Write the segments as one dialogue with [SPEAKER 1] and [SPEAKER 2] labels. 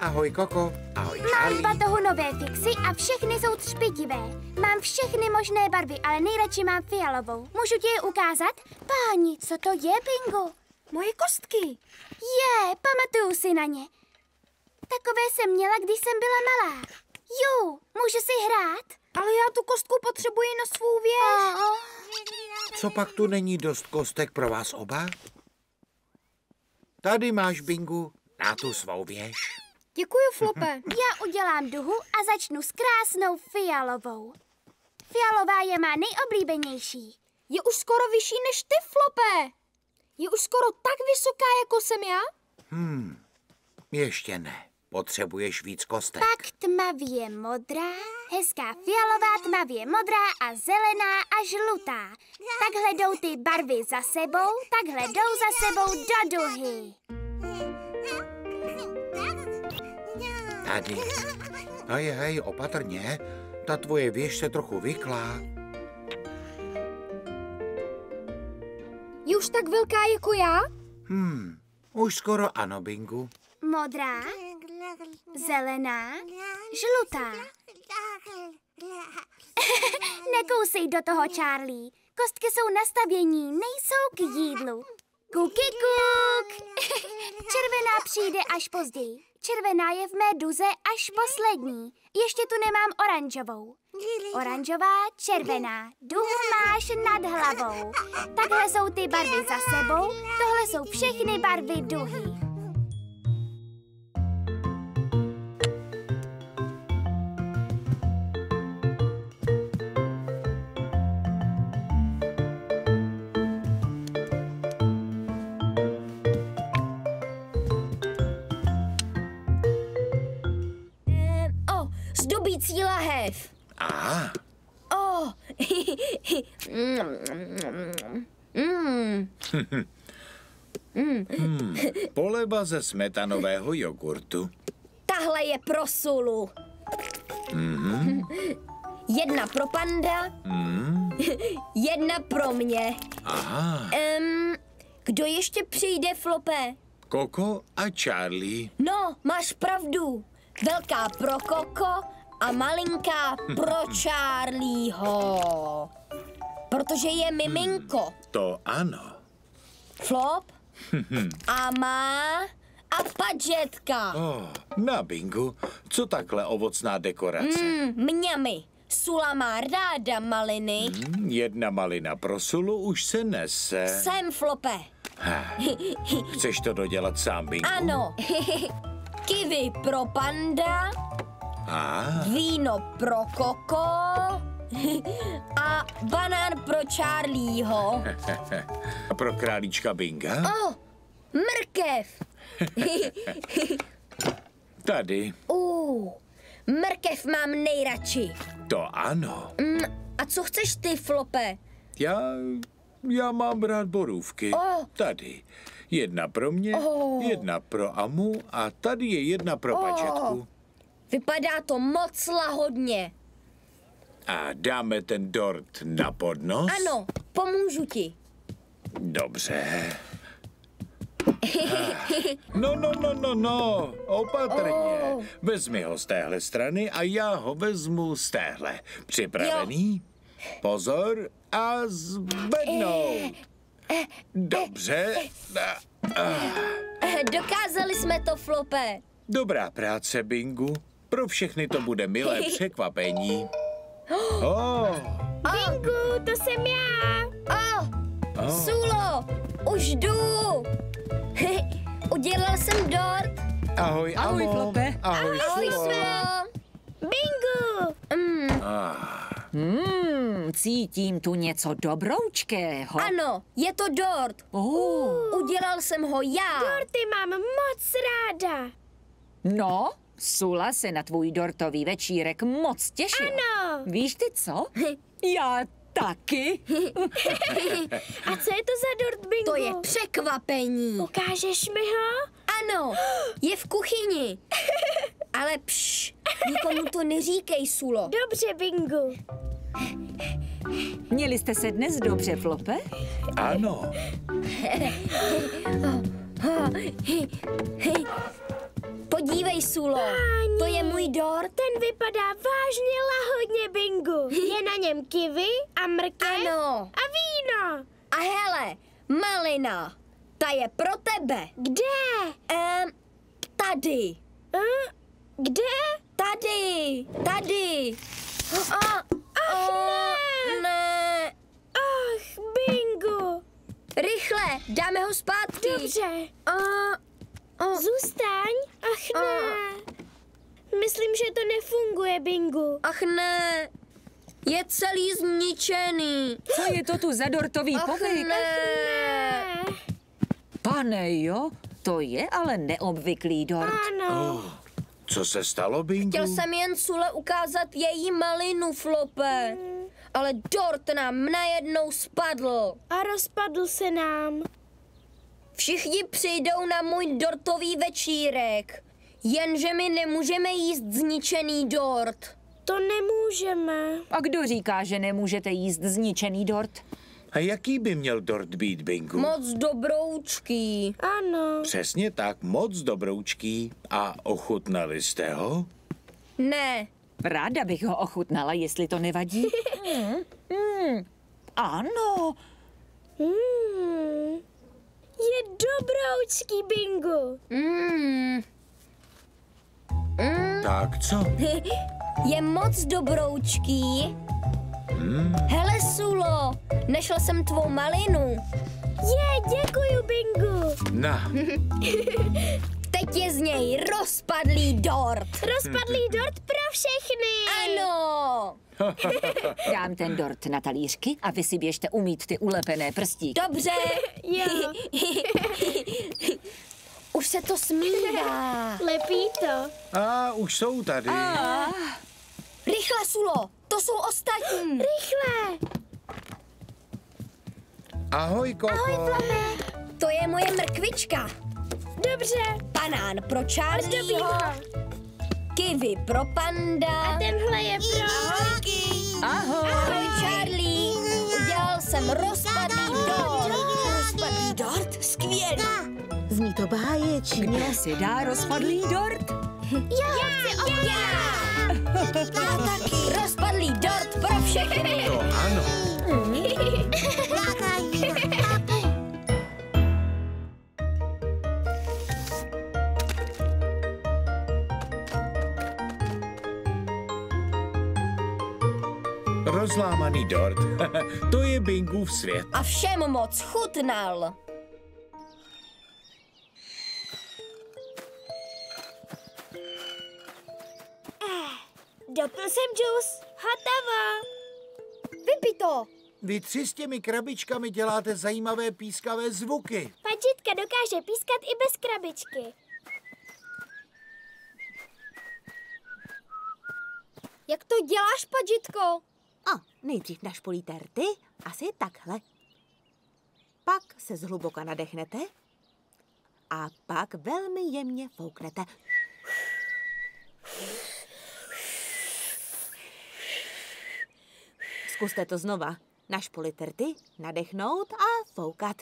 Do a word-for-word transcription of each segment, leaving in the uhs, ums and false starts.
[SPEAKER 1] Ahoj, Koko. Ahoj,
[SPEAKER 2] Mám
[SPEAKER 1] Charlie.
[SPEAKER 2] v batohu nové fixy a všechny jsou třpitivé. Mám všechny možné barvy, ale nejradši mám fialovou. Můžu ti je ukázat? Páni, co to je, Bingo? Moje kostky. Je, pamatuju si na ně. Takové jsem měla, když jsem byla malá. Jo, můžu si hrát? Ale já tu kostku potřebuji na svou věž. Oh.
[SPEAKER 1] Co pak tu není dost kostek pro vás oba? Tady máš, Bingu, na tu svou věž.
[SPEAKER 2] Děkuji, Flope. Já udělám duhu a začnu s krásnou fialovou. Fialová je má nejoblíbenější. Je už skoro vyšší než ty, Flope. Je už skoro tak vysoká, jako jsem já?
[SPEAKER 1] Hmm, ještě ne. Potřebuješ víc kostek.
[SPEAKER 2] Pak tmavě modrá, hezká fialová, tmavě modrá a zelená a žlutá. Takhle jdou ty barvy za sebou, takhle jdou za sebou do duhy.
[SPEAKER 1] Tady. Hej, hej, opatrně. Ta tvoje věž se trochu vyklá.
[SPEAKER 2] Je už tak velká jako já?
[SPEAKER 1] Hmm, už skoro ano, Bingu.
[SPEAKER 2] Modrá, zelená, žlutá. Nekousej do toho, Charlie. Kostky jsou na stavění, nejsou k jídlu. Kuky kuk. Červená přijde až později. Červená je v mé duze až poslední. Ještě tu nemám oranžovou. Oranžová, červená. Duhu máš nad hlavou. Takhle jsou ty barvy za sebou. Tohle jsou všechny barvy duhy. Zdobící lahev.
[SPEAKER 1] Aha.
[SPEAKER 2] Oh. mm.
[SPEAKER 1] hmm, poleva ze smetanového jogurtu.
[SPEAKER 2] Tahle je pro Sulu.
[SPEAKER 1] Mm-hmm.
[SPEAKER 2] Jedna pro Panda.
[SPEAKER 1] Mm.
[SPEAKER 2] Jedna pro mě.
[SPEAKER 1] Aha.
[SPEAKER 2] Um, kdo ještě přijde, Flope?
[SPEAKER 1] Koko a Charlie.
[SPEAKER 2] No, máš pravdu. Velká pro Koko a malinká pro Charlieho. Protože je miminko.
[SPEAKER 1] To ano.
[SPEAKER 2] Flop a má a padžetka.
[SPEAKER 1] Oh, na Bingu, co takhle ovocná dekorace?
[SPEAKER 2] Mm, mňami. Sula má ráda maliny.
[SPEAKER 1] Mm, jedna malina pro Sulu už se nese.
[SPEAKER 2] Jsem, Flope.
[SPEAKER 1] Chceš to dodělat sám, Bingu?
[SPEAKER 2] Ano. Kiwi pro Panda.
[SPEAKER 1] A?
[SPEAKER 2] Víno pro Koko. A banán pro Charlieho.
[SPEAKER 1] A pro králíčka Binga?
[SPEAKER 2] Oh, mrkev.
[SPEAKER 1] Tady.
[SPEAKER 2] Uh, mrkev mám nejradši.
[SPEAKER 1] To ano.
[SPEAKER 2] Mm, a co chceš ty, Flope?
[SPEAKER 1] Já, já mám rád borůvky.
[SPEAKER 2] Oh.
[SPEAKER 1] Tady. Jedna pro mě,
[SPEAKER 2] oh.
[SPEAKER 1] jedna pro Amu a tady je jedna pro
[SPEAKER 2] oh.
[SPEAKER 1] Pačetku.
[SPEAKER 2] Vypadá to moc lahodně.
[SPEAKER 1] A dáme ten dort na podnos?
[SPEAKER 2] Ano, pomůžu ti.
[SPEAKER 1] Dobře. No, no, no, no, no, opatrně.
[SPEAKER 2] Oh.
[SPEAKER 1] Vezmi ho z téhle strany a já ho vezmu z téhle. Připravený? Jo. Pozor a zvednout. Dobře.
[SPEAKER 2] Dokázali jsme to, Flope.
[SPEAKER 1] Dobrá práce, Bingu. Pro všechny to bude milé překvapení. Oh.
[SPEAKER 2] Bingu, to jsem já. Oh.
[SPEAKER 1] Oh.
[SPEAKER 2] Sulo, už jdu. Udělal jsem dort.
[SPEAKER 1] Ahoj,
[SPEAKER 3] Ahoj,
[SPEAKER 1] Amo.
[SPEAKER 3] Flope.
[SPEAKER 1] Ahoj,
[SPEAKER 2] Ahoj,
[SPEAKER 1] Sulo.
[SPEAKER 2] Sulo. Bingu. Mm.
[SPEAKER 1] Ah.
[SPEAKER 3] Hmm, cítím tu něco dobroučkého.
[SPEAKER 2] Ano, je to dort.
[SPEAKER 3] Oh.
[SPEAKER 2] Udělal jsem ho já. Dorty mám moc ráda.
[SPEAKER 3] No, Sula se na tvůj dortový večírek moc těšil.
[SPEAKER 2] Ano.
[SPEAKER 3] Víš ty co? Já taky.
[SPEAKER 2] A co je to za dort, Bingu? To je překvapení. Ukážeš mi ho? Ano, je v kuchyni. Ale pš, nikomu to neříkej, Sulo. Dobře, Bingu.
[SPEAKER 3] Měli jste se dnes dobře, Flope?
[SPEAKER 1] Ano.
[SPEAKER 4] Podívej, Sulo,
[SPEAKER 5] Páni.
[SPEAKER 4] to je můj dort.
[SPEAKER 5] Ten vypadá vážně lahodně, Bingu. Je na něm kiwi a mrkev
[SPEAKER 4] Ano.
[SPEAKER 5] a víno.
[SPEAKER 4] A hele, malina, ta je pro tebe.
[SPEAKER 5] Kde?
[SPEAKER 4] Ehm, tady.
[SPEAKER 5] Uh, kde?
[SPEAKER 4] Tady, tady. A,
[SPEAKER 5] Ach,
[SPEAKER 4] o, ne.
[SPEAKER 5] Ach, Bingu.
[SPEAKER 4] Rychle, dáme ho zpátky.
[SPEAKER 5] Dobře.
[SPEAKER 4] A, a,
[SPEAKER 5] Zůstaň. Ach, ne. Myslím, že to nefunguje, Bingu.
[SPEAKER 4] ach ne, je celý zničený.
[SPEAKER 3] Co je to tu za dortový
[SPEAKER 4] Ach
[SPEAKER 3] povyk?
[SPEAKER 4] ne.
[SPEAKER 5] Ne.
[SPEAKER 3] Pane jo, to je ale neobvyklý dort.
[SPEAKER 5] Ano.
[SPEAKER 1] Oh, co se stalo, Bingu?
[SPEAKER 4] Chtěl jsem jen Sule ukázat její malinu, Flope. Ale dort nám najednou spadl.
[SPEAKER 5] A rozpadl se nám.
[SPEAKER 4] Všichni přijdou na můj dortový večírek. Jenže my nemůžeme jíst zničený dort.
[SPEAKER 5] To nemůžeme.
[SPEAKER 3] A kdo říká, že nemůžete jíst zničený dort?
[SPEAKER 1] A jaký by měl dort být, Bingu?
[SPEAKER 4] Moc dobroučký.
[SPEAKER 5] Ano.
[SPEAKER 1] Přesně tak, moc dobroučký. A ochutnali jste ho?
[SPEAKER 4] Ne,
[SPEAKER 3] Ráda bych ho ochutnala, jestli to nevadí. Mm, mm, ano,
[SPEAKER 5] Hmm. Je dobroučký, Bingu.
[SPEAKER 4] mm,
[SPEAKER 1] Tak co?
[SPEAKER 4] je moc dobroučký. Hele, Sulo, našel jsem tvou malinu.
[SPEAKER 5] Je, děkuju, Bingu.
[SPEAKER 1] Na,
[SPEAKER 4] Teď je z něj rozpadlý dort.
[SPEAKER 5] Rozpadlý dort pro všechny.
[SPEAKER 4] Ano.
[SPEAKER 3] dám ten dort na talířky a vy si běžte umýt ty ulepené prstíky.
[SPEAKER 4] Dobře.
[SPEAKER 5] Jo,
[SPEAKER 4] Už se to smívá.
[SPEAKER 5] lepí to.
[SPEAKER 1] a už jsou tady.
[SPEAKER 4] Rychle, Sulo, to jsou ostatní.
[SPEAKER 5] Rychle.
[SPEAKER 1] Ahoj, Koko.
[SPEAKER 4] To je moje mrkvička.
[SPEAKER 5] Dobře.
[SPEAKER 4] Banán pro Charlieho,
[SPEAKER 5] Zdobího.
[SPEAKER 4] kiwi pro panda.
[SPEAKER 5] Tenhle je pro...
[SPEAKER 4] Ahojky.
[SPEAKER 3] Ahoj.
[SPEAKER 4] Ahoj, Charlie. Udělal jsem rozpadlý dort. Rozpadlý dort? Skvělý.
[SPEAKER 6] Zní to báječně.
[SPEAKER 3] Kde si dá rozpadlý dort?
[SPEAKER 5] Já chci opět.
[SPEAKER 4] Já taky. Rozpadlý dort pro všechny.
[SPEAKER 1] To ano. Rozlámaný dort. To je Bingův svět.
[SPEAKER 4] A všem moc chutnal.
[SPEAKER 5] Dopil jsem džus. Hotovo.
[SPEAKER 4] Vypij to.
[SPEAKER 1] Vy tři s těmi krabičkami děláte zajímavé pískavé zvuky.
[SPEAKER 5] Padžitka dokáže pískat i bez krabičky.
[SPEAKER 4] Jak to děláš, Padžitko?
[SPEAKER 6] A nejdřív našpolíte rty, asi takhle. Pak se zhluboka nadechnete a pak velmi jemně fouknete. Zkuste to znova. Našpolit rty, nadechnout a foukat.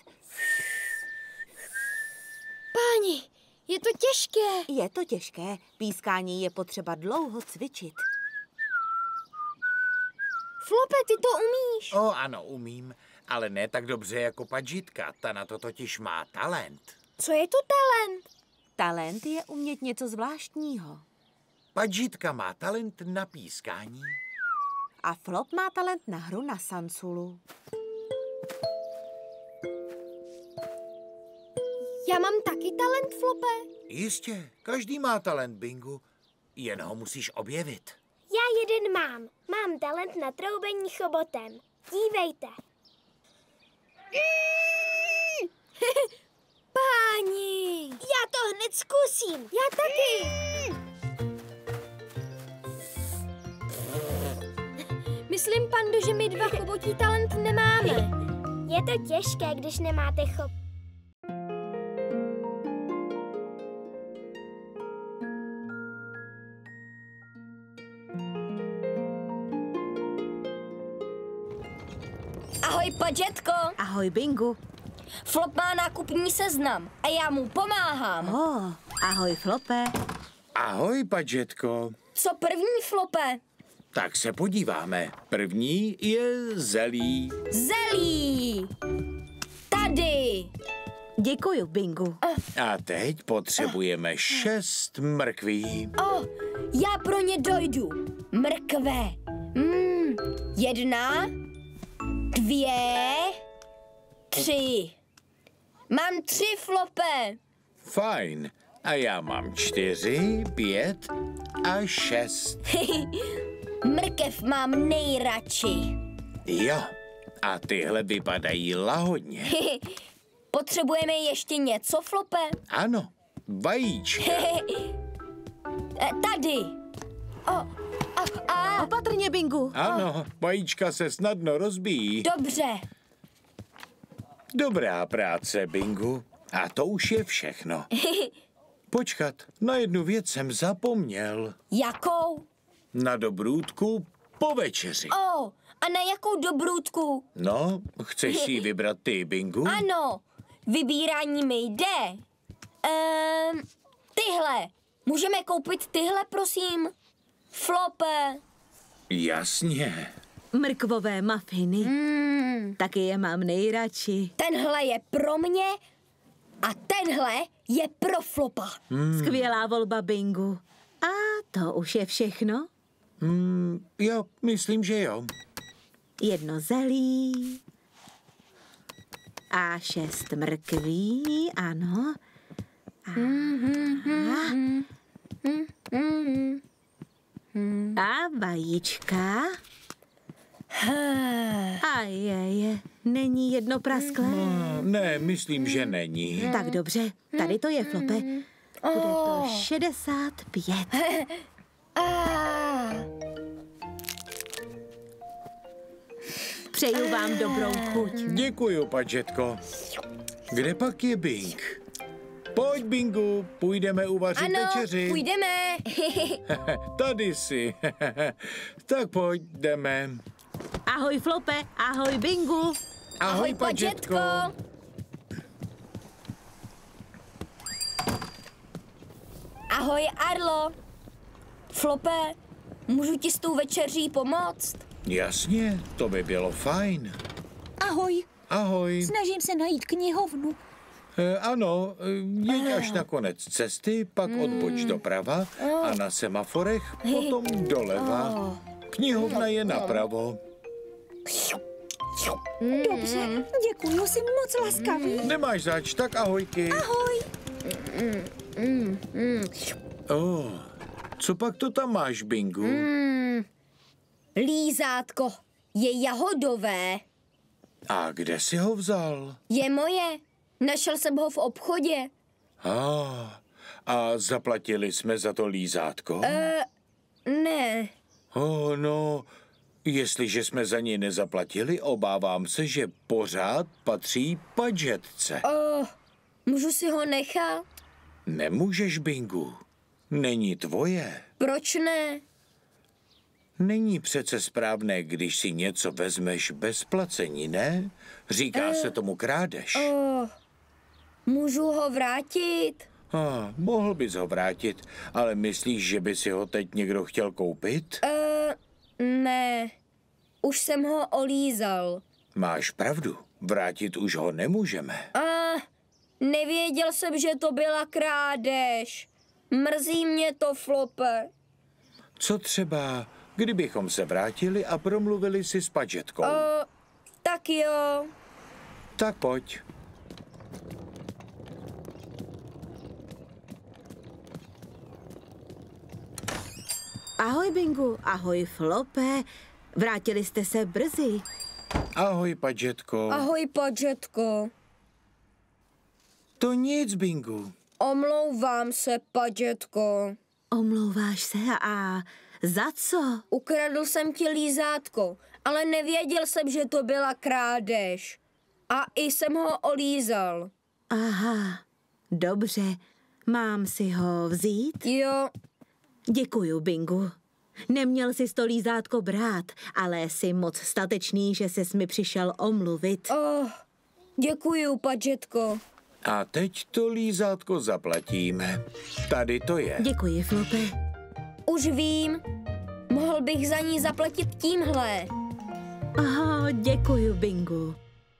[SPEAKER 4] Páni, je to těžké.
[SPEAKER 6] Je to těžké, pískání je potřeba dlouho cvičit.
[SPEAKER 4] Flope, ty to umíš.
[SPEAKER 1] O, ano, umím, ale ne tak dobře jako Padžitka. Ta na to totiž má talent.
[SPEAKER 4] Co je to talent?
[SPEAKER 6] Talent je umět něco zvláštního.
[SPEAKER 1] Padžitka má talent na pískání.
[SPEAKER 6] A Flop má talent na hru na sansulu.
[SPEAKER 4] Já mám taky talent, Flope.
[SPEAKER 1] Jistě, každý má talent, Bingu. Jen ho musíš objevit.
[SPEAKER 5] Já jeden mám. Mám talent na troubení chobotem. Dívejte.
[SPEAKER 4] Páni.
[SPEAKER 5] Já to hned zkusím.
[SPEAKER 4] Já taky. Myslím, Pando, že my dva chobotí talent nemáme.
[SPEAKER 5] Je to těžké, když nemáte chop.
[SPEAKER 4] Ahoj, Padžetko.
[SPEAKER 6] Ahoj, Bingu.
[SPEAKER 4] Flop má nákupní seznam a já mu pomáhám.
[SPEAKER 6] Oh, ahoj, Flope.
[SPEAKER 1] Ahoj, Padžetko.
[SPEAKER 4] Co první, Flope?
[SPEAKER 1] Tak se podíváme. První je zelí.
[SPEAKER 4] Zelí! Tady!
[SPEAKER 6] Děkuju, Bingu.
[SPEAKER 1] A teď potřebujeme šest mrkví.
[SPEAKER 4] O, já pro ně dojdu. Mrkve. Mm, jedna, dvě, tři. Mám tři, Flope.
[SPEAKER 1] Fajn. A já mám čtyři, pět a šest.
[SPEAKER 4] Mrkev mám nejradši.
[SPEAKER 1] Jo. A tyhle vypadají lahodně.
[SPEAKER 4] Potřebujeme ještě něco, Flope?
[SPEAKER 1] Ano, vajíčka.
[SPEAKER 4] E, Tady. O, a, a,
[SPEAKER 6] Opatrně, Bingu.
[SPEAKER 1] Ano, vajíčka se snadno rozbíjí.
[SPEAKER 4] dobře.
[SPEAKER 1] Dobrá práce, Bingu. A to už je všechno. Počkat, na jednu věc jsem zapomněl.
[SPEAKER 4] Jakou?
[SPEAKER 1] Na dobrůdku po večeři.
[SPEAKER 4] O, a na jakou dobrůdku?
[SPEAKER 1] No, chceš si ji vybrat ty, Bingu?
[SPEAKER 4] Ano, vybírání mi jde. Ehm, tyhle. Můžeme koupit tyhle, prosím? Flope.
[SPEAKER 1] Jasně.
[SPEAKER 6] Mrkvové mafiny.
[SPEAKER 4] Mm,
[SPEAKER 6] Taky je mám nejradši.
[SPEAKER 4] tenhle je pro mě a tenhle je pro Flopa.
[SPEAKER 6] Skvělá volba, Bingu. A to už je všechno.
[SPEAKER 1] Hmm, jo, myslím, že jo.
[SPEAKER 6] Jedno zelí a šest mrkví, ano. A, a vajíčka. A je, je, není jedno prasklé.
[SPEAKER 1] No, ne, myslím, že není.
[SPEAKER 6] Tak dobře, tady to je, Flope. Bude to šedesát pět.
[SPEAKER 4] Ah.
[SPEAKER 6] Přeju vám dobrou chuť.
[SPEAKER 1] Děkuju, Padžetko. Kde pak je Bing? Pojď, Bingu, půjdeme uvařit
[SPEAKER 4] Ano,
[SPEAKER 1] večeři.
[SPEAKER 4] půjdeme.
[SPEAKER 1] Tady jsi. Tak pojď, jdeme.
[SPEAKER 6] Ahoj, Flope, ahoj, Bingu.
[SPEAKER 1] Ahoj, Padžetko.
[SPEAKER 4] Ahoj, Arlo. Flope, můžu ti s tou večeří pomoct?
[SPEAKER 1] Jasně, to by bylo fajn.
[SPEAKER 3] Ahoj,
[SPEAKER 1] Ahoj.
[SPEAKER 3] snažím se najít knihovnu.
[SPEAKER 1] E, ano, e, jeď až na konec cesty, pak odboč doprava a na semaforech potom doleva. Knihovna je napravo.
[SPEAKER 3] Dobře, děkuju, jsi moc laskavý.
[SPEAKER 1] Nemáš zač, tak ahojky.
[SPEAKER 3] Ahoj.
[SPEAKER 1] Oh, co pak to tam máš, Bingu?
[SPEAKER 4] Lízátko je jahodové.
[SPEAKER 1] A kde jsi ho vzal?
[SPEAKER 4] Je moje. Našel jsem ho v obchodě.
[SPEAKER 1] Ah, a zaplatili jsme za to lízátko?
[SPEAKER 4] E, ne.
[SPEAKER 1] Oh, no, jestliže jsme za něj nezaplatili, obávám se, že pořád patří Padžetce.
[SPEAKER 4] O, můžu si ho nechat?
[SPEAKER 1] Nemůžeš, Bingu. Není tvoje.
[SPEAKER 4] Proč ne?
[SPEAKER 1] Není přece správné, když si něco vezmeš bez placení, ne? Říká se tomu krádež.
[SPEAKER 4] O, můžu ho vrátit?
[SPEAKER 1] Ah, mohl bys ho vrátit, ale myslíš, že by si ho teď někdo chtěl koupit?
[SPEAKER 4] E, ne. Už jsem ho olízal.
[SPEAKER 1] Máš pravdu, vrátit už ho nemůžeme.
[SPEAKER 4] A nevěděl jsem, že to byla krádež. Mrzí mě to, Flope.
[SPEAKER 1] Co třeba, kdybychom se vrátili a promluvili si s Padžetkou?
[SPEAKER 4] O, tak jo.
[SPEAKER 1] Tak pojď.
[SPEAKER 6] Ahoj, Bingu, ahoj, Flope. Vrátili jste se brzy.
[SPEAKER 1] Ahoj, Padžetko.
[SPEAKER 4] Ahoj, Padžetko.
[SPEAKER 1] To nic, Bingu.
[SPEAKER 4] Omlouvám se, Padžetko.
[SPEAKER 6] Omlouváš se a za co?
[SPEAKER 4] Ukradl jsem ti lízátko, ale nevěděl jsem, že to byla krádež. A i jsem ho olízal.
[SPEAKER 6] Aha, dobře. Mám si ho vzít?
[SPEAKER 4] Jo,
[SPEAKER 6] Děkuju, Bingu. Neměl jsi to lízátko brát, ale jsi moc statečný, že ses mi přišel omluvit.
[SPEAKER 4] oh, děkuju, Padžetko.
[SPEAKER 1] A teď to lízátko zaplatíme. Tady to je.
[SPEAKER 6] Děkuji, Flope.
[SPEAKER 4] Už vím. Mohl bych za ní zaplatit tímhle.
[SPEAKER 6] Aha, děkuji, Bingu.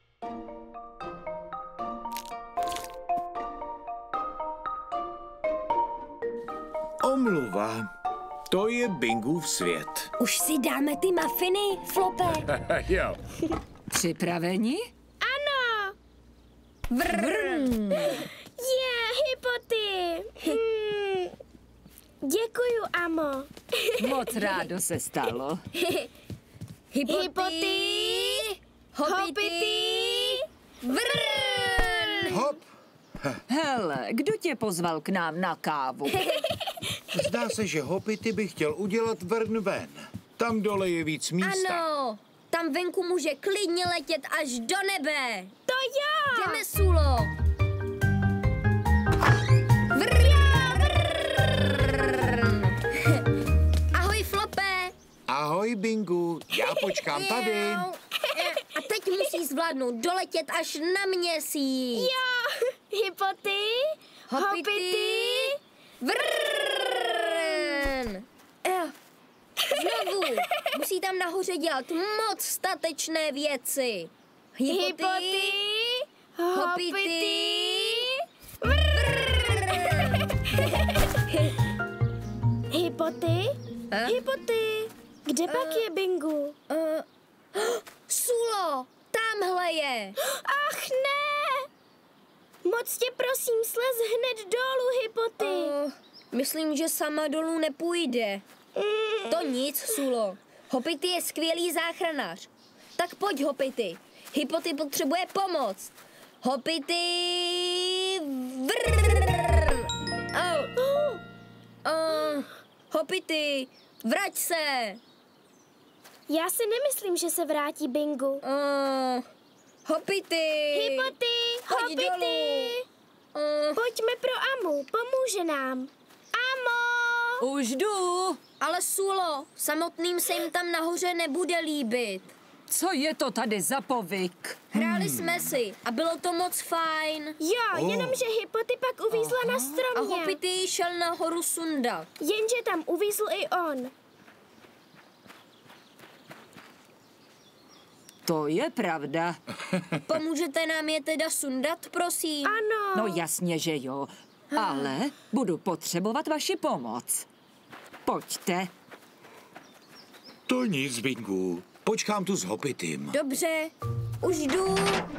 [SPEAKER 1] Omluva. To je Bingův svět.
[SPEAKER 4] Už si dáme ty mafiny, Flope?
[SPEAKER 1] Jo.
[SPEAKER 3] Připraveni?
[SPEAKER 5] Ano!
[SPEAKER 4] Vrn.
[SPEAKER 5] Je, Hypoty! Hmm. Děkuju, Amo.
[SPEAKER 3] Moc rádo se stalo.
[SPEAKER 4] Hypoty, hopity, vrn.
[SPEAKER 1] Hop.
[SPEAKER 3] Hele, kdo tě pozval k nám na kávu?
[SPEAKER 1] Zdá se, že Hopity by chtěl udělat vrn ven. Tam dole je víc místa.
[SPEAKER 4] Ano, tam venku může klidně letět až do nebe.
[SPEAKER 5] To jo!
[SPEAKER 4] Jdeme, Sulo. Ahoj, Flope.
[SPEAKER 1] Ahoj, Bingu. Já počkám tady.
[SPEAKER 4] A teď musíš zvládnout doletět až na měsíc.
[SPEAKER 5] Jo! Hypoty, hopity,
[SPEAKER 4] Vrn! Eh, Znovu! Musí tam nahoře dělat moc statečné věci.
[SPEAKER 5] hypoty, hopity, hypoty,
[SPEAKER 4] Eh?
[SPEAKER 5] hypoty. Kde pak je Bingu?
[SPEAKER 4] Uh, Sulo! Tamhle je!
[SPEAKER 5] Ach ne! Moc tě prosím, slez hned dolů, Hypoty.
[SPEAKER 4] Uh, myslím, že sama dolů nepůjde.
[SPEAKER 5] Mm.
[SPEAKER 4] To nic, Sulo. Hopity je skvělý záchranář. Tak pojď, Hopity. Hypoty potřebuje pomoc. Hopity... Vrrrr. Oh. Uh, Hopity, vrať se.
[SPEAKER 5] Já si nemyslím, že se vrátí Bingu.
[SPEAKER 4] Uh, Hopity.
[SPEAKER 5] Hypoty,
[SPEAKER 4] Pojď
[SPEAKER 5] Hopity.
[SPEAKER 4] dolů. Uh,
[SPEAKER 5] Pojďme pro Amu, pomůže nám. Amo!
[SPEAKER 3] Už jdu.
[SPEAKER 4] ale Sulo, samotným se jim tam nahoře nebude líbit.
[SPEAKER 3] Co je to tady za povyk?
[SPEAKER 4] Hráli jsme si a bylo to moc fajn.
[SPEAKER 5] Jo,
[SPEAKER 1] Oh.
[SPEAKER 5] jenomže Hypoty pak uvízla na
[SPEAKER 4] A
[SPEAKER 5] stromě.
[SPEAKER 4] Hopity šel nahoru sundat.
[SPEAKER 5] Jenže tam uvízl i on.
[SPEAKER 3] To je pravda.
[SPEAKER 4] Pomůžete nám je teda sundat, prosím?
[SPEAKER 5] Ano.
[SPEAKER 3] No jasně, že jo. Ale budu potřebovat vaši pomoc. Pojďte.
[SPEAKER 1] To nic, Bingu. Počkám tu s Hopitym.
[SPEAKER 4] Dobře, už jdu.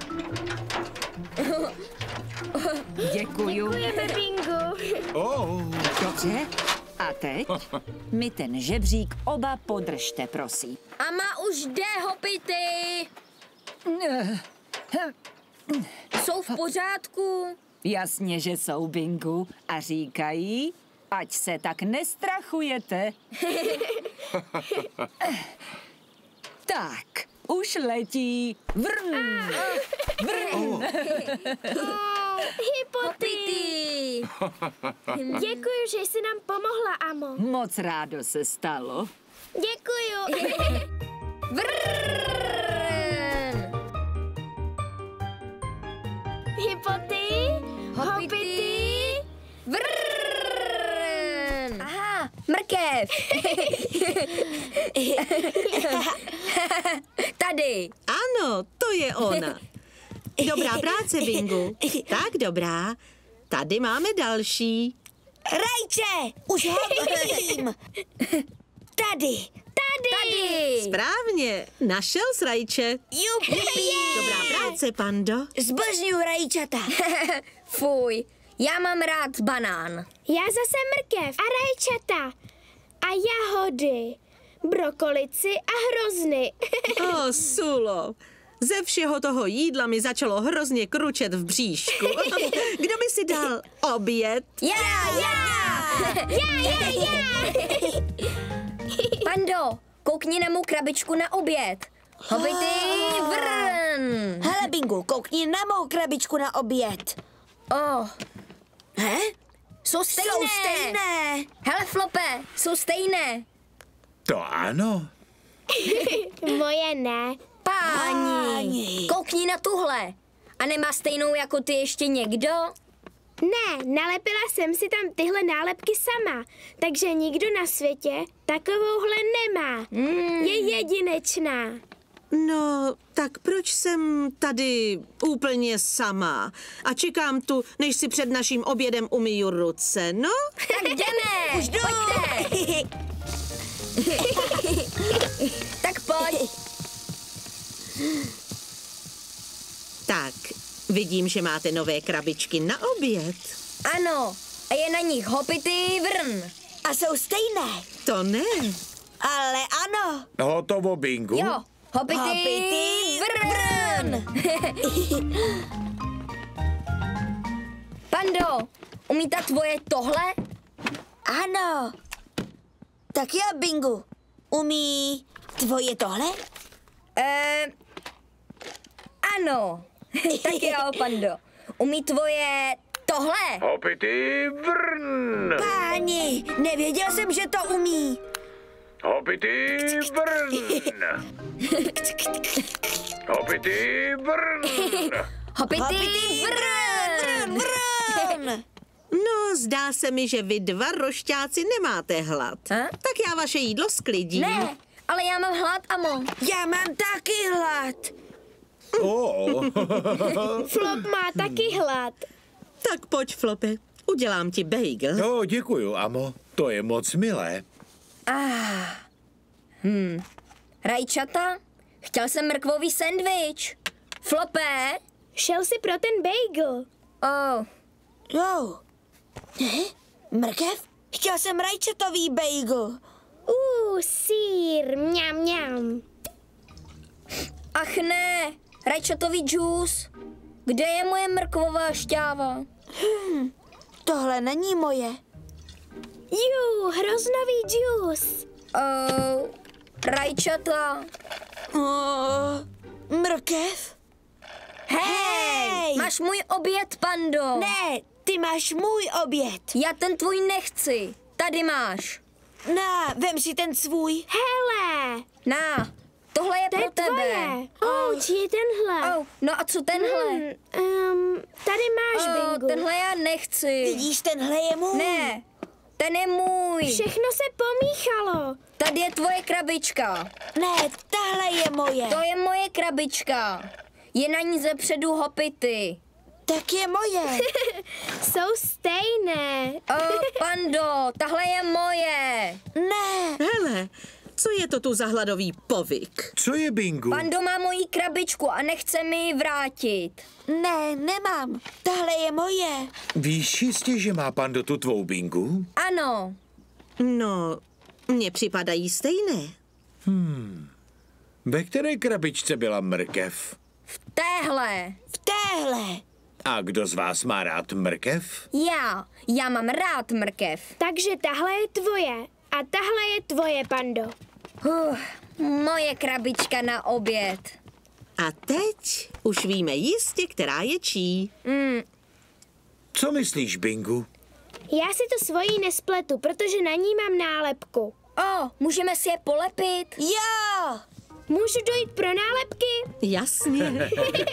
[SPEAKER 3] Děkuju.
[SPEAKER 5] Děkujeme, Bingu.
[SPEAKER 1] Oh.
[SPEAKER 3] Dobře. A teď mi ten žebřík oba podržte, prosím.
[SPEAKER 4] Ama už jde, Hopity. Jsou v pořádku?
[SPEAKER 3] Jasně, že jsou, Bingu. A říkají, ať se tak nestrachujete. Tak, už letí. Vrn. Vrn.
[SPEAKER 5] Hypoty.
[SPEAKER 4] Hopity.
[SPEAKER 5] Děkuji, že jsi nám pomohla, Amo.
[SPEAKER 3] Moc rádo se stalo.
[SPEAKER 5] Děkuju.
[SPEAKER 4] Vrrrr.
[SPEAKER 5] Hypoty, Hopity.
[SPEAKER 4] Vrrrr. Aha, mrkev. Tady.
[SPEAKER 6] Ano, to je ona. Dobrá práce, Bingu. Tak dobrá. Tady máme další.
[SPEAKER 4] Rajče, už ho vidím. Tady. Tady. Tady.
[SPEAKER 6] Správně, našel jsi Rajče.
[SPEAKER 4] Jupi.
[SPEAKER 6] Dobrá práce, Pando.
[SPEAKER 4] Zbožňuju rajčata. Fuj, já mám rád banán.
[SPEAKER 5] Já zase mrkev a rajčata. A jahody. Brokolici a hrozny.
[SPEAKER 6] O, Sulo. Ze všeho toho jídla mi začalo hrozně kručet v bříšku. Kdo by si dal oběd?
[SPEAKER 4] Já, já.
[SPEAKER 5] Já, já, já.
[SPEAKER 4] Pando, koukni na mou krabičku na oběd. Hopity, vrn.
[SPEAKER 7] Hele, Bingu, koukni na mou krabičku na oběd.
[SPEAKER 4] Oh,
[SPEAKER 7] He?
[SPEAKER 4] jsou stejné.
[SPEAKER 7] Jsou stejné.
[SPEAKER 4] Hele, Flope, jsou stejné.
[SPEAKER 1] To ano.
[SPEAKER 5] Moje ne.
[SPEAKER 4] Páni,
[SPEAKER 7] Páni.
[SPEAKER 4] koukni na tuhle. A nemá stejnou jako ty ještě někdo?
[SPEAKER 5] Ne, nalepila jsem si tam tyhle nálepky sama, takže nikdo na světě takovouhle nemá.
[SPEAKER 4] Mm.
[SPEAKER 5] Je jedinečná.
[SPEAKER 6] No, tak proč jsem tady úplně sama a čekám tu, než si před naším obědem umyju ruce, no?
[SPEAKER 4] Tak jdeme! Už jdu! Pojďte! Tak pojď.
[SPEAKER 6] Tak, vidím, že máte nové krabičky na oběd.
[SPEAKER 4] Ano, a je na nich hopity vrn.
[SPEAKER 7] A jsou stejné.
[SPEAKER 6] To ne.
[SPEAKER 7] Ale ano.
[SPEAKER 1] Hotovo, Bingu?
[SPEAKER 4] Jo, hopity,
[SPEAKER 7] Hopity
[SPEAKER 4] vrn. Pando, umí ta tvoje tohle?
[SPEAKER 7] Ano. Tak já, Bingu. Umí tvoje tohle?
[SPEAKER 4] Eh, ano. Tak jo, Pando. Umí tvoje tohle?
[SPEAKER 1] Hopity vrn!
[SPEAKER 7] Páni, nevěděl jsem, že to umí.
[SPEAKER 1] Hopity vrn! Hopity vrn!
[SPEAKER 4] Hopity vrn.
[SPEAKER 7] Vrn.
[SPEAKER 6] No, zdá se mi, že vy dva rošťáci nemáte hlad.
[SPEAKER 4] A?
[SPEAKER 6] Tak já vaše jídlo sklidím.
[SPEAKER 4] Ne, ale já mám hlad, Amo.
[SPEAKER 7] Já mám taky hlad.
[SPEAKER 1] Oh.
[SPEAKER 5] Flop má taky hlad.
[SPEAKER 6] Tak pojď, Flope, udělám ti bagel.
[SPEAKER 1] No, děkuju, Amo. To je moc milé.
[SPEAKER 4] Ah. Hm. Rajčata? Chtěl jsem mrkvový sendvič. Flope?
[SPEAKER 5] Šel si pro ten bagel.
[SPEAKER 4] Oh.
[SPEAKER 7] Jo. Ne? Mrkev? Chtěl jsem rajčatový bagel.
[SPEAKER 5] Uh, sír, mňam, mňam.
[SPEAKER 4] Ach ne, rajčatový džus. Kde je moje mrkvová šťáva?
[SPEAKER 7] Hm, tohle není moje.
[SPEAKER 5] Jú, hroznový džus.
[SPEAKER 4] Oh, rajčata.
[SPEAKER 7] Oh, mrkev?
[SPEAKER 4] Hej, máš můj oběd, Pando.
[SPEAKER 7] Ne, ty máš můj oběd.
[SPEAKER 4] Já ten tvůj nechci. Tady máš.
[SPEAKER 7] Na, vem si ten svůj.
[SPEAKER 5] Hele,
[SPEAKER 4] Na, tohle je
[SPEAKER 5] to
[SPEAKER 4] pro
[SPEAKER 5] je
[SPEAKER 4] tebe.
[SPEAKER 5] tvoje. Oh, či je tenhle?
[SPEAKER 4] Oh, no a co tenhle?
[SPEAKER 5] Hmm, um, tady máš,
[SPEAKER 4] Oh,
[SPEAKER 5] Bingu.
[SPEAKER 4] tenhle já nechci.
[SPEAKER 7] Vidíš, tenhle je můj.
[SPEAKER 4] Ne, ten je můj.
[SPEAKER 5] Všechno se pomíchalo.
[SPEAKER 4] Tady je tvoje krabička.
[SPEAKER 7] Ne, tahle je moje.
[SPEAKER 4] To je moje krabička. Je na ní zepředu hopity.
[SPEAKER 7] Tak je moje.
[SPEAKER 5] Jsou stejné.
[SPEAKER 4] Oh, Pando, tahle je moje.
[SPEAKER 7] Ne.
[SPEAKER 6] Hele, co je to tu za hladový povyk?
[SPEAKER 1] Co je, Bingu?
[SPEAKER 4] Pando má moji krabičku a nechce mi ji vrátit.
[SPEAKER 7] Ne, nemám. Tahle je moje.
[SPEAKER 1] Víš jistě, že má Pando tu tvou, Bingu?
[SPEAKER 4] Ano.
[SPEAKER 6] No, mně připadají stejné.
[SPEAKER 1] Ve které krabičce byla mrkev?
[SPEAKER 4] V téhle.
[SPEAKER 7] V téhle.
[SPEAKER 1] A kdo z vás má rád mrkev?
[SPEAKER 4] Já. Já mám rád mrkev.
[SPEAKER 5] Takže tahle je tvoje. A tahle je tvoje, Pando.
[SPEAKER 4] Uh, moje krabička na oběd.
[SPEAKER 6] A teď už víme jistě, která je čí.
[SPEAKER 4] Mm,
[SPEAKER 1] Co myslíš, Bingu?
[SPEAKER 5] Já si to svojí nespletu, protože na ní mám nálepku.
[SPEAKER 4] oh, můžeme si je polepit?
[SPEAKER 7] Jo.
[SPEAKER 5] Můžu dojít pro nálepky?
[SPEAKER 6] Jasně.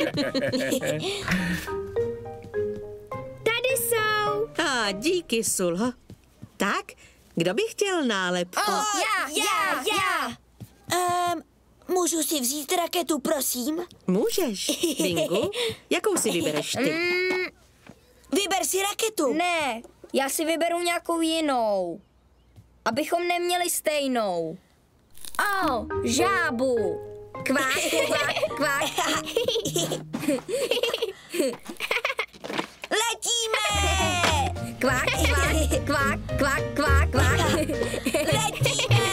[SPEAKER 5] Tady jsou.
[SPEAKER 6] A díky, Sulho. Tak, kdo by chtěl nálepku?
[SPEAKER 4] Oh, já, já, já.
[SPEAKER 7] Um, můžu si vzít raketu, prosím?
[SPEAKER 6] Můžeš, Bingu. Jakou si vybereš ty?
[SPEAKER 4] Mm,
[SPEAKER 7] Vyber si raketu.
[SPEAKER 4] ne, já si vyberu nějakou jinou. Abychom neměli stejnou. Oh, žábu. Kvák, kvák, kvák.
[SPEAKER 7] Letíme!
[SPEAKER 4] Kvák, kvák, kvák, kvák, kvák, kvák.
[SPEAKER 7] Letíme!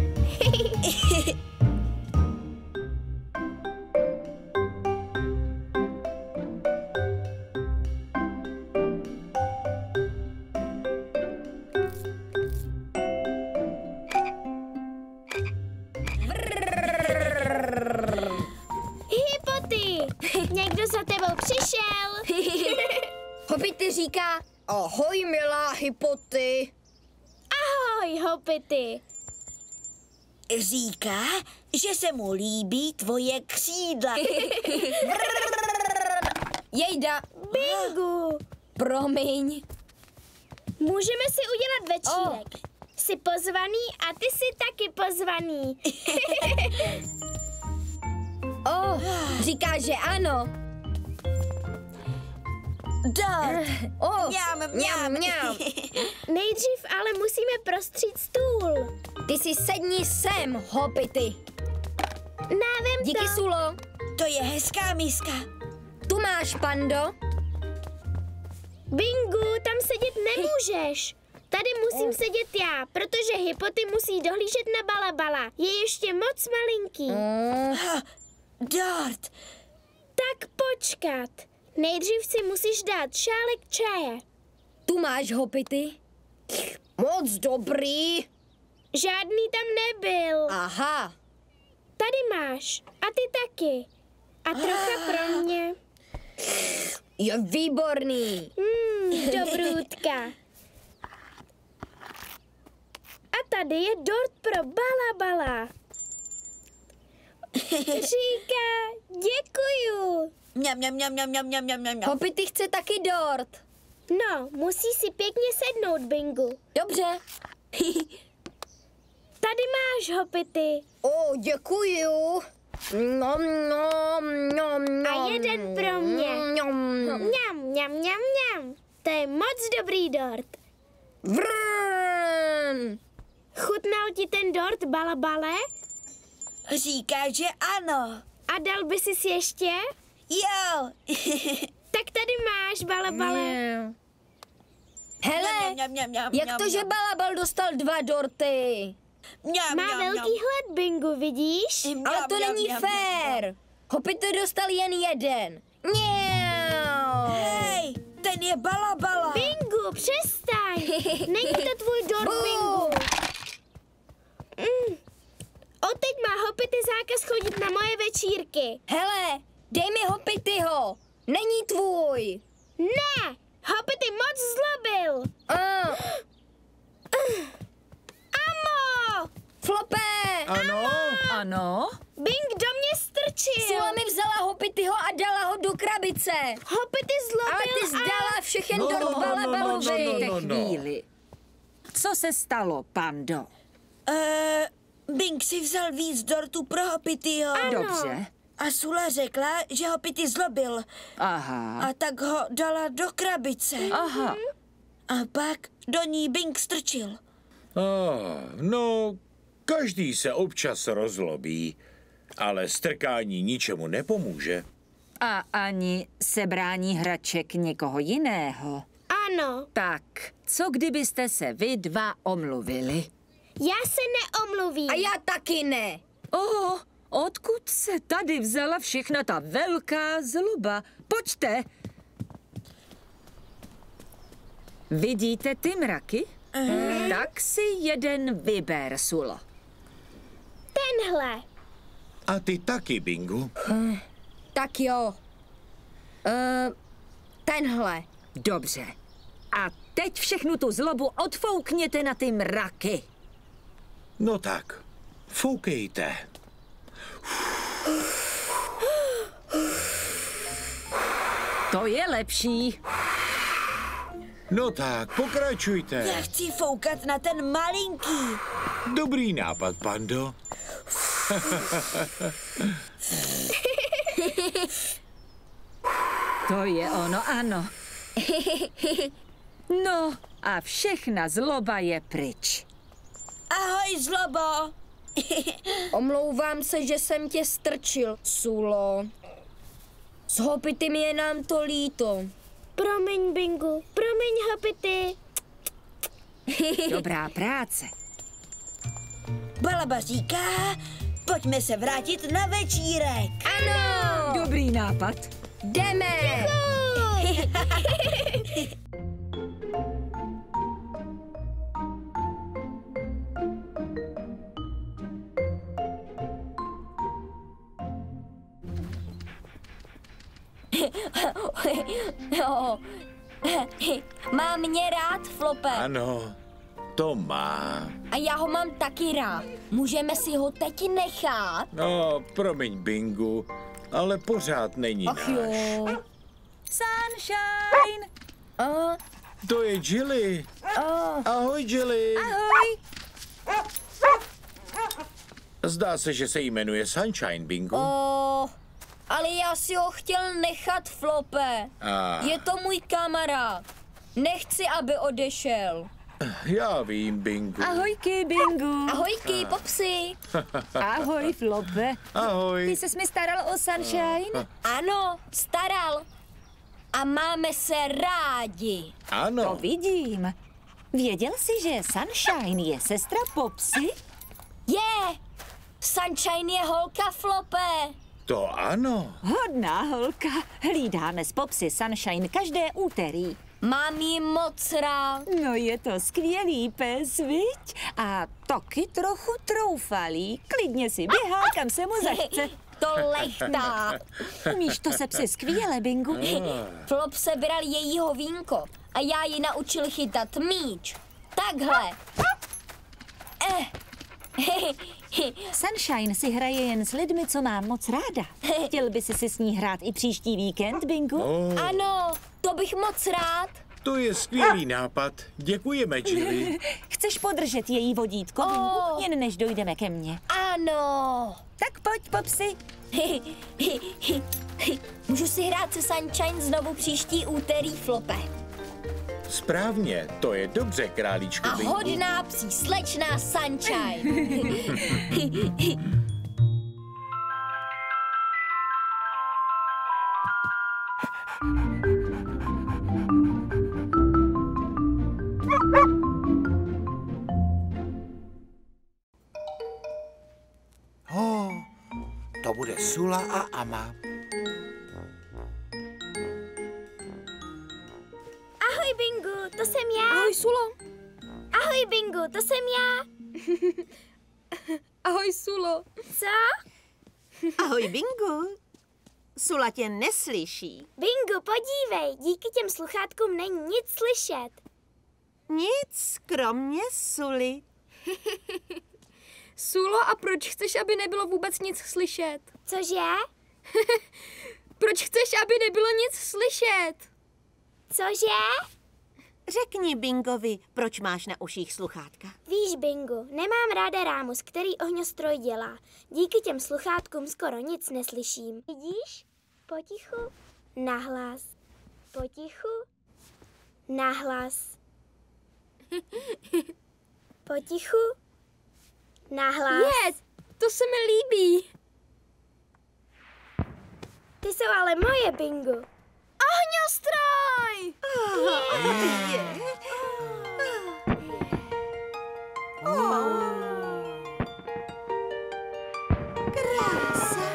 [SPEAKER 5] Hypoty! Někdo za tebou přišel.
[SPEAKER 4] Hopity říká, ahoj milá hypoty.
[SPEAKER 5] Ahoj, Hopity.
[SPEAKER 7] Říká, že se mu líbí tvoje křídla.
[SPEAKER 4] Jejda.
[SPEAKER 5] Bingu!
[SPEAKER 4] Promiň.
[SPEAKER 5] Můžeme si udělat večírek. Oh. Jsi pozvaný a ty jsi taky pozvaný.
[SPEAKER 4] Oh, říká, že ano.
[SPEAKER 7] Dort.
[SPEAKER 4] Oh,
[SPEAKER 7] Mňam,
[SPEAKER 4] mňam,
[SPEAKER 7] mňam.
[SPEAKER 4] mňam.
[SPEAKER 5] Nejdřív ale musíme prostřít stůl.
[SPEAKER 4] Ty si sedni sem, hopity.
[SPEAKER 5] Návem
[SPEAKER 4] Díky,
[SPEAKER 5] to.
[SPEAKER 4] Sulo.
[SPEAKER 7] To je hezká míska.
[SPEAKER 4] Tu máš, Pando.
[SPEAKER 5] Bingu, tam sedět nemůžeš. Tady musím sedět já, protože Hypoty musí dohlížet na Balabala. Je ještě moc malinký.
[SPEAKER 7] Ha, Dort.
[SPEAKER 5] Tak počkat. Nejdřív si musíš dát šálek čaje.
[SPEAKER 4] Tu máš, hopity. Moc dobrý.
[SPEAKER 5] Žádný tam nebyl.
[SPEAKER 4] Aha.
[SPEAKER 5] Tady máš. A ty taky. A trocha pro mě.
[SPEAKER 4] Je výborný.
[SPEAKER 5] Hmm, dobrůdka. A tady je dort pro Balabala. Říká, děkuju.
[SPEAKER 7] Mňam, mňam, mňam, mňam, mňam, mňam, mňam, mňam.
[SPEAKER 4] Hopity chce taky dort.
[SPEAKER 5] No, musí si pěkně sednout, Bingu.
[SPEAKER 4] Dobře.
[SPEAKER 5] Tady máš, Hopity.
[SPEAKER 4] O, děkuju. Nom, nom, nom, nom.
[SPEAKER 5] A jeden pro mě.
[SPEAKER 4] Nom.
[SPEAKER 5] Mňam, mňam, mňam, mňam. To je moc dobrý dort.
[SPEAKER 4] Vrn.
[SPEAKER 5] Chutnal ti ten dort, Balabale?
[SPEAKER 7] Říká, že ano.
[SPEAKER 5] A dal by si ještě?
[SPEAKER 7] Jo.
[SPEAKER 5] Tak tady máš, Balabale.
[SPEAKER 4] Hele,
[SPEAKER 7] Mňam, mňam, mňam,
[SPEAKER 4] jak
[SPEAKER 7] mňam,
[SPEAKER 4] to, že
[SPEAKER 7] mňam.
[SPEAKER 4] Balabal dostal dva dorty?
[SPEAKER 7] Mňam,
[SPEAKER 5] Má
[SPEAKER 7] mňam,
[SPEAKER 5] velký
[SPEAKER 7] mňam.
[SPEAKER 5] hled, Bingu, vidíš?
[SPEAKER 7] Mňam,
[SPEAKER 4] Ale to
[SPEAKER 7] mňam,
[SPEAKER 4] není
[SPEAKER 7] mňam,
[SPEAKER 4] fér. Hopity dostal jen jeden. Mňau.
[SPEAKER 7] Hej, ten je Balabala.
[SPEAKER 5] Bingu, přestaň. Není to tvůj dort,
[SPEAKER 4] Bu.
[SPEAKER 5] Bingu. Mm. Odteď má Hopity zákaz chodit na moje večírky.
[SPEAKER 4] Hele, dej mi Hopityho. Není tvůj.
[SPEAKER 5] Ne, Hopity moc zlobil.
[SPEAKER 4] Uh.
[SPEAKER 5] Amo!
[SPEAKER 4] Flope.
[SPEAKER 1] Ano?
[SPEAKER 3] Ano?
[SPEAKER 5] Bing do mě strčil.
[SPEAKER 4] Sula mi vzala Hopityho a dala ho do krabice.
[SPEAKER 5] Hopity zlobil
[SPEAKER 4] Ale ty
[SPEAKER 5] a...
[SPEAKER 4] zdala všechen
[SPEAKER 1] No,
[SPEAKER 4] dort
[SPEAKER 1] no, no,
[SPEAKER 4] Balabalovi.
[SPEAKER 1] no, no, no,
[SPEAKER 3] Počkejte
[SPEAKER 1] no, no.
[SPEAKER 3] chvíli. Co se stalo, Pando?
[SPEAKER 7] Uh, Bing si vzal víc dortů pro Hopityho.
[SPEAKER 3] Dobře.
[SPEAKER 7] A Sula řekla, že Hopity zlobil.
[SPEAKER 3] Aha.
[SPEAKER 7] A tak ho dala do krabice.
[SPEAKER 3] Aha.
[SPEAKER 7] A pak do ní Bing strčil.
[SPEAKER 1] Ah, no, každý se občas rozlobí, ale strkání ničemu nepomůže.
[SPEAKER 3] A ani sebrání hraček někoho jiného.
[SPEAKER 5] Ano,
[SPEAKER 3] Tak, co kdybyste se vy dva omluvili?
[SPEAKER 5] já se neomluvím.
[SPEAKER 4] A já taky ne.
[SPEAKER 3] Oh, odkud se tady vzala všechna ta velká zloba? Pojďte. Vidíte ty mraky? Uh. Tak si jeden vyber, Sulo.
[SPEAKER 5] Tenhle.
[SPEAKER 1] A ty taky, Bingu.
[SPEAKER 4] Tak jo. Uh, tenhle.
[SPEAKER 3] Dobře. A teď všechnu tu zlobu odfoukněte na ty mraky.
[SPEAKER 1] No tak, foukejte.
[SPEAKER 3] To je lepší.
[SPEAKER 1] No tak, pokračujte.
[SPEAKER 7] Já chci foukat na ten malinký.
[SPEAKER 1] Dobrý nápad, Pando.
[SPEAKER 3] To je ono, ano. No a všechna zloba je pryč.
[SPEAKER 7] Ahoj, zlobo.
[SPEAKER 4] Omlouvám se, že jsem tě strčil, Sulo. S Hopitym je nám to líto.
[SPEAKER 5] Promiň, Bingu, promiň, Hopity.
[SPEAKER 3] Dobrá práce.
[SPEAKER 7] Balaba říká, pojďme se vrátit na večírek.
[SPEAKER 4] Ano,
[SPEAKER 3] Dobrý nápad.
[SPEAKER 4] jdeme. Jo. Má mě rád, Flope.
[SPEAKER 1] Ano, to má.
[SPEAKER 4] A já ho mám taky rád. Můžeme si ho teď nechat?
[SPEAKER 1] No, promiň, Bingu, ale pořád není
[SPEAKER 4] Ach
[SPEAKER 1] náš.
[SPEAKER 4] jo.
[SPEAKER 3] Sunshine!
[SPEAKER 4] Uh,
[SPEAKER 1] To je Jilly.
[SPEAKER 4] uh,
[SPEAKER 1] Ahoj, Jilly.
[SPEAKER 3] Ahoj!
[SPEAKER 1] Zdá se, že se jmenuje Sunshine, Bingo.
[SPEAKER 4] uh, ale já si ho chtěl nechat, Flope.
[SPEAKER 1] A
[SPEAKER 4] Je to můj kamarád. Nechci, aby odešel.
[SPEAKER 1] já vím, Bingo.
[SPEAKER 3] Ahojky, Bingu!
[SPEAKER 4] Ahojky, Popsy.
[SPEAKER 3] Ahoj, Flope.
[SPEAKER 1] Ahoj.
[SPEAKER 3] Ty ses mi staral o Sunshine?
[SPEAKER 4] Ano, staral. A máme se rádi.
[SPEAKER 3] To
[SPEAKER 1] Ano,
[SPEAKER 3] vidím. Věděl jsi, že Sunshine je sestra Popsy?
[SPEAKER 4] Je! Sunshine je holka, Flope.
[SPEAKER 1] to ano.
[SPEAKER 3] Hodná holka. Hlídáme s Popsy Sunshine každé úterý.
[SPEAKER 4] Mám ji moc rád.
[SPEAKER 3] No je to skvělý pes, viď? A taky trochu troufalý. Klidně si běhá, kam se mu zachce.
[SPEAKER 4] To lechtá.
[SPEAKER 3] Umíš to se psy skvěle, Bingu.
[SPEAKER 4] Flop sebral jejího vínko a já ji naučil chytat míč. Takhle. Eh.
[SPEAKER 3] Sunshine si hraje jen s lidmi, co mám moc ráda. Chtěl by si si s ní hrát i příští víkend, Bingu?
[SPEAKER 1] Oh,
[SPEAKER 4] Ano, to bych moc rád.
[SPEAKER 1] to je skvělý nápad. Děkujeme, Jilly.
[SPEAKER 3] Chceš podržet její vodítko, Bingu?
[SPEAKER 4] Oh.
[SPEAKER 3] Jen než dojdeme ke mně.
[SPEAKER 4] Ano.
[SPEAKER 3] Tak pojď, Popsy.
[SPEAKER 4] Můžu si hrát se Sunshine znovu příští úterý, Flope.
[SPEAKER 1] Správně, to je dobře, králíčku
[SPEAKER 4] A
[SPEAKER 1] Bingo.
[SPEAKER 4] hodná psí slečná Sunshine.
[SPEAKER 1] Oh, to bude Sula a Ama.
[SPEAKER 5] Ahoj, Bingu, to jsem já.
[SPEAKER 4] Ahoj, Sulo.
[SPEAKER 5] Ahoj, Bingu, to jsem já.
[SPEAKER 4] Ahoj, Sulo.
[SPEAKER 5] Co?
[SPEAKER 6] Ahoj, Bingu. Sula tě neslyší.
[SPEAKER 5] Bingu, podívej, díky těm sluchátkům není nic slyšet.
[SPEAKER 6] Nic, kromě Suly.
[SPEAKER 4] Sulo, a proč chceš, aby nebylo vůbec nic slyšet?
[SPEAKER 5] Cože?
[SPEAKER 4] Proč chceš, aby nebylo nic slyšet?
[SPEAKER 5] Cože?
[SPEAKER 6] Řekni Bingovi, proč máš na uších sluchátka.
[SPEAKER 5] Víš, Bingu, nemám ráda rámus, který ohňostroj dělá. Díky těm sluchátkům skoro nic neslyším. Vidíš? Potichu, nahlas. Potichu, nahlas. Potichu, nahlas.
[SPEAKER 4] Je, to se mi líbí.
[SPEAKER 5] Ty jsou ale moje, Bingu.
[SPEAKER 4] Ohňostroj!
[SPEAKER 6] Krása.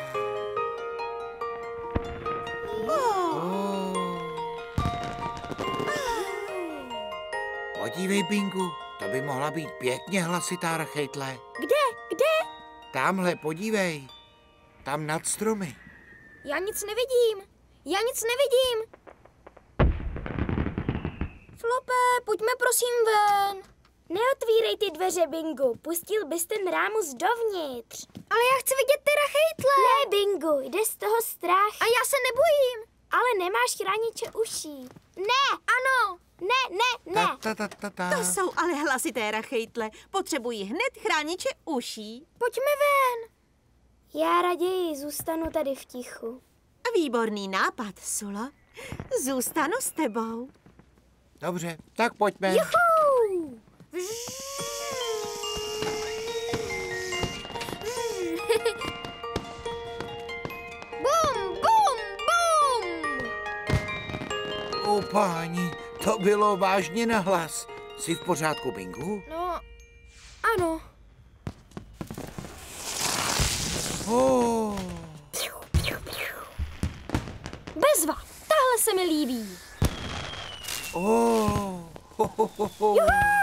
[SPEAKER 8] Podívej, Bingu, to by mohla být pěkně hlasitá rachejtle.
[SPEAKER 5] Kde? Kde?
[SPEAKER 8] Tamhle, podívej. Tam nad stromy.
[SPEAKER 4] Já nic nevidím. Já nic nevidím. Flope, pojďme prosím ven.
[SPEAKER 5] Neotvírej ty dveře, Bingu. Pustil bys ten rámus dovnitř.
[SPEAKER 4] Ale já chci vidět ty rachejtle.
[SPEAKER 5] Ne, Bingu, jde z toho strach.
[SPEAKER 4] A já se nebojím.
[SPEAKER 5] Ale nemáš chrániče uší.
[SPEAKER 4] Ne, ano.
[SPEAKER 5] Ne, ne, ne.
[SPEAKER 8] Ta, ta, ta, ta, ta.
[SPEAKER 6] To jsou ale hlasité rachejtle. Potřebují hned chrániče uší.
[SPEAKER 4] Pojďme ven.
[SPEAKER 5] Já raději zůstanu tady v tichu.
[SPEAKER 6] Výborný nápad, Sulo. Zůstanu s tebou.
[SPEAKER 8] Dobře, tak pojďme.
[SPEAKER 5] Juhu!
[SPEAKER 4] Bum, bum, bum.
[SPEAKER 8] O páni, to bylo vážně nahlas. Jsi v pořádku, Bingu?
[SPEAKER 4] No, ano.
[SPEAKER 8] Oh.
[SPEAKER 4] Bezva, tahle se mi líbí.
[SPEAKER 8] Oh. Ho, ho, ho, ho.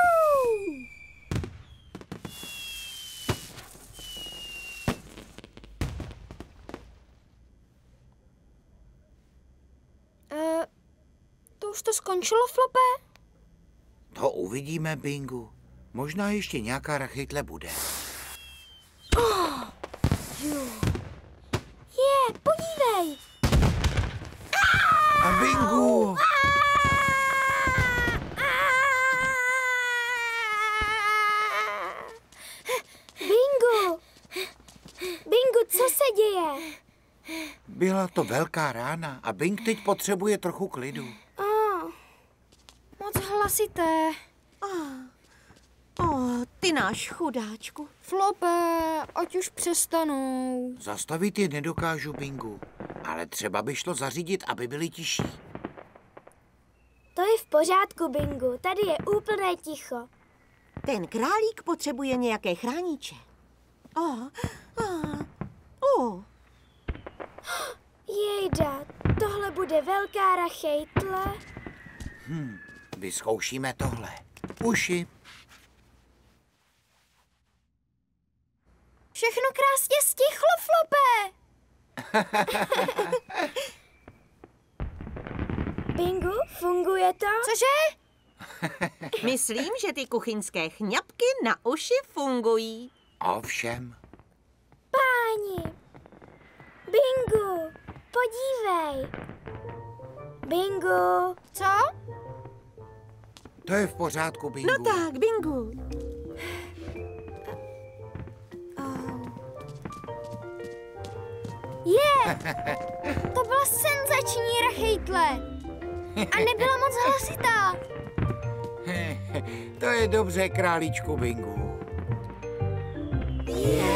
[SPEAKER 4] Uh, to už to skončilo, Flope?
[SPEAKER 8] To uvidíme, Bingu. Možná ještě nějaká rachejtle bude.
[SPEAKER 5] Je, podívej.
[SPEAKER 8] A
[SPEAKER 5] děje?
[SPEAKER 8] Byla to velká rána a Bing teď potřebuje trochu klidu.
[SPEAKER 5] Oh, moc hlasité.
[SPEAKER 6] O, oh, ty náš chudáčku.
[SPEAKER 5] Flope, ať už přestanou.
[SPEAKER 8] Zastavit je nedokážu, Bingu, ale třeba by šlo zařídit, aby byli tiší.
[SPEAKER 5] To je v pořádku, Bingu. Tady je úplné ticho.
[SPEAKER 6] Ten králík potřebuje nějaké chrániče. Oh, oh, oh.
[SPEAKER 5] Jejda, tohle bude velká rachejtle.
[SPEAKER 8] Hm, vyzkoušíme tohle. Uši.
[SPEAKER 5] Všechno krásně stichlo, Flope. Bingu, funguje to? Cože?
[SPEAKER 6] Myslím, že ty kuchyňské chňapky na uši fungují.
[SPEAKER 8] Ovšem.
[SPEAKER 5] Páni, Bingu, podívej. Bingu. Co?
[SPEAKER 8] To je v pořádku, Bingu.
[SPEAKER 6] No tak, Bingu.
[SPEAKER 5] Je, to byla senzační rachejtle. A nebyla moc hlasitá.
[SPEAKER 8] To je dobře, králíčku Bingu.
[SPEAKER 5] Je.